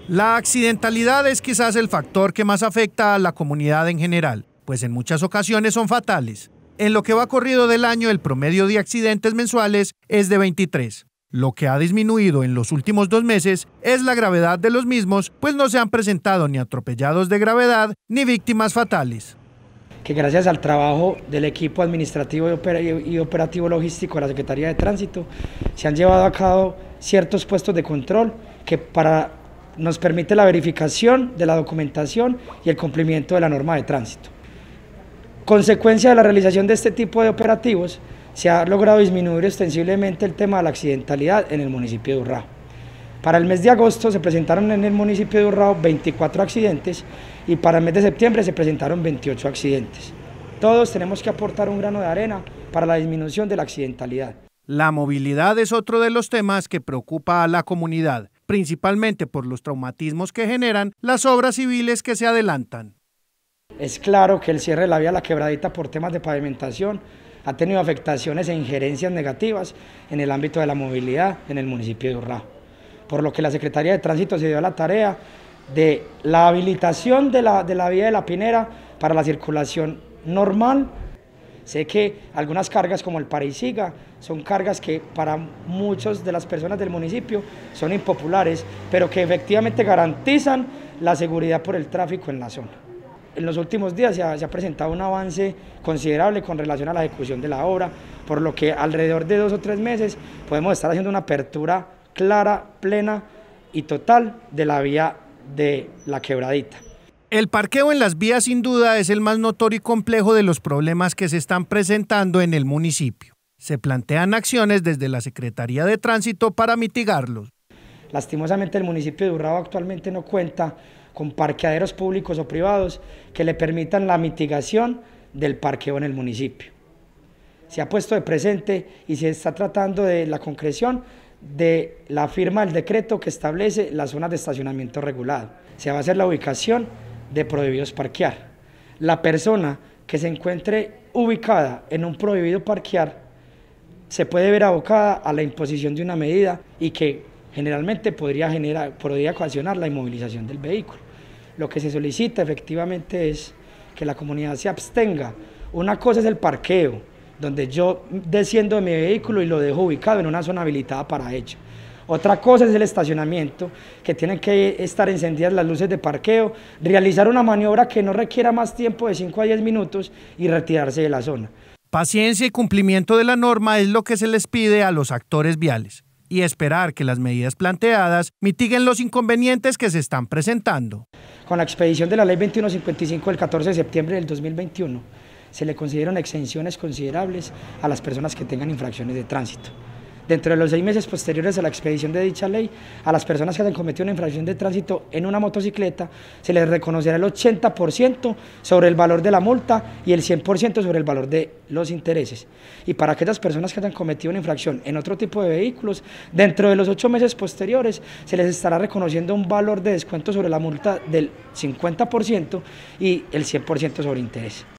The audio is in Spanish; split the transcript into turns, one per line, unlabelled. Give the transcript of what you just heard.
La accidentalidad es quizás el factor que más afecta a la comunidad en general, pues en muchas ocasiones son fatales. En lo que va corrido del año, el promedio de accidentes mensuales es de 23. Lo que ha disminuido en los últimos 2 meses es la gravedad de los mismos, pues no se han presentado ni atropellados de gravedad ni víctimas fatales.
Que gracias al trabajo del equipo administrativo y operativo logístico de la Secretaría de Tránsito se han llevado a cabo ciertos puestos de control que nos permite la verificación de la documentación y el cumplimiento de la norma de tránsito. Consecuencia de la realización de este tipo de operativos, se ha logrado disminuir ostensiblemente el tema de la accidentalidad en el municipio de Urrao. Para el mes de agosto se presentaron en el municipio de Urrao 24 accidentes y para el mes de septiembre se presentaron 28 accidentes. Todos tenemos que aportar un grano de arena para la disminución de la accidentalidad.
La movilidad es otro de los temas que preocupa a la comunidad, principalmente por los traumatismos que generan las obras civiles que se adelantan.
Es claro que el cierre de la vía La Quebradita por temas de pavimentación ha tenido afectaciones e injerencias negativas en el ámbito de la movilidad en el municipio de Urrao, por lo que la Secretaría de Tránsito se dio a la tarea de la habilitación de la vía de La Pinera para la circulación normal. Sé que algunas cargas como el Para-y-Siga son cargas que para muchas de las personas del municipio son impopulares, pero que efectivamente garantizan la seguridad por el tráfico en la zona. En los últimos días se ha presentado un avance considerable con relación a la ejecución de la obra, por lo que alrededor de 2 o 3 meses podemos estar haciendo una apertura clara, plena y total de la vía de La Quebradita.
El parqueo en las vías sin duda es el más notorio y complejo de los problemas que se están presentando en el municipio. Se plantean acciones desde la Secretaría de Tránsito para mitigarlos.
Lastimosamente el municipio de Urrao actualmente no cuenta con parqueaderos públicos o privados que le permitan la mitigación del parqueo en el municipio. Se ha puesto de presente y se está tratando de la concreción de la firma del decreto que establece las zonas de estacionamiento regulado. Se va a hacer la ubicación de prohibidos parquear. La persona que se encuentre ubicada en un prohibido parquear se puede ver abocada a la imposición de una medida y que generalmente podría ocasionar la inmovilización del vehículo. Lo que se solicita efectivamente es que la comunidad se abstenga. Una cosa es el parqueo, donde yo desciendo de mi vehículo y lo dejo ubicado en una zona habilitada para ello. Otra cosa es el estacionamiento, que tienen que estar encendidas las luces de parqueo, realizar una maniobra que no requiera más tiempo de 5 a 10 minutos y retirarse de la zona.
Paciencia y cumplimiento de la norma es lo que se les pide a los actores viales y esperar que las medidas planteadas mitiguen los inconvenientes que se están presentando.
Con la expedición de la Ley 2155 del 14 de septiembre del 2021, se le concedieron exenciones considerables a las personas que tengan infracciones de tránsito. Dentro de los 6 meses posteriores a la expedición de dicha ley, a las personas que hayan cometido una infracción de tránsito en una motocicleta, se les reconocerá el 80% sobre el valor de la multa y el 100% sobre el valor de los intereses. Y para aquellas personas que hayan cometido una infracción en otro tipo de vehículos, dentro de los 8 meses posteriores, se les estará reconociendo un valor de descuento sobre la multa del 50% y el 100% sobre interés.